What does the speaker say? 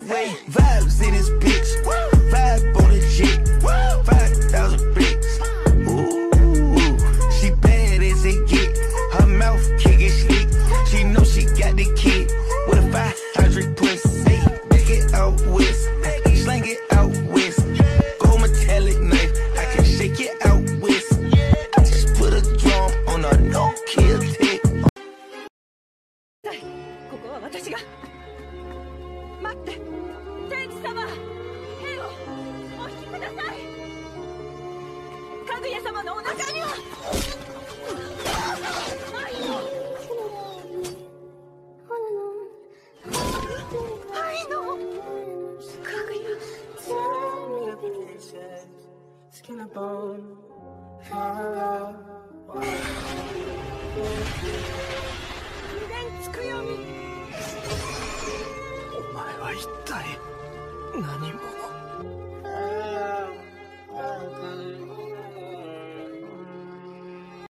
way. Vibes in this bitch. Vibe on the jet. 5,000 bricks. Ooh, she bad as it get. Her mouth kicking sleep. She know she got the kid with a 500 pussy. Back it out west. Slang it out west. Gold metallic knife. I can shake it out west. Just put a drum on a no-kill tick. ここは私が。待って、天使様、兵をお引きください。かぐや様のお腹には。愛のかぐや。未練つくよみ。 お前は一体何者？